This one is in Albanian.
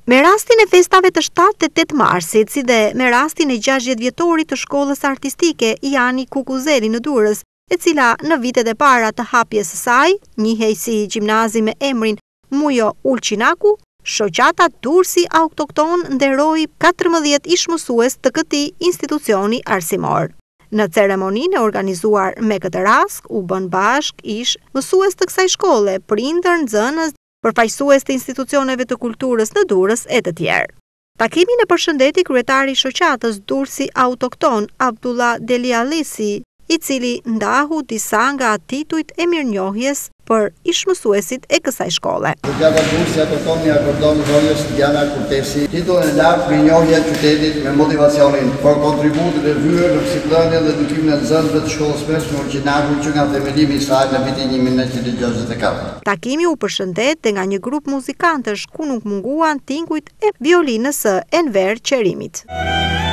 Me rastin e festave të 7 dhe 8 marsit, si dhe me rastin e 60 vjetorit të shkollës artistike Jani Kukuzeli në Durrës, e cila në vitet e para të hapjes së saj, njihej si gjimnazi me emrin Mujo Ulçinaku, shoqata Durrësi Autokton nderoi 14 ish mësues të këtij institucioni arsimor. Në ceremoninë e organizuar me këtë rast, u bën bashk ish mësues të kësaj shkolle, prindër, nxënës, përfaqësues të institucioneve të kulturës në Durrës e të tjerë. Takimin e përshëndeti kryetari i shoqatës Durrësi Autokton, Abdullah Delialisi, i cili ndahu disa nga titujt e mirënjohjes për ishmësuesit e kësaj shkolle. Shoqata Durrësi Autokton i akordon zonës Diana Kurtesi titullin e lartë mirënjohje e qytetit me motivacionin për kontributin e vyer në psikologjen dhe edukimin e nxënësve të shkollës mesme Ulçinaku që nga themelimi i saj në vitin 1964. Takimi u përshëndet dhe nga një grup muzikantësh ku nuk munguan tingujt e violinës së Enver Qerimit.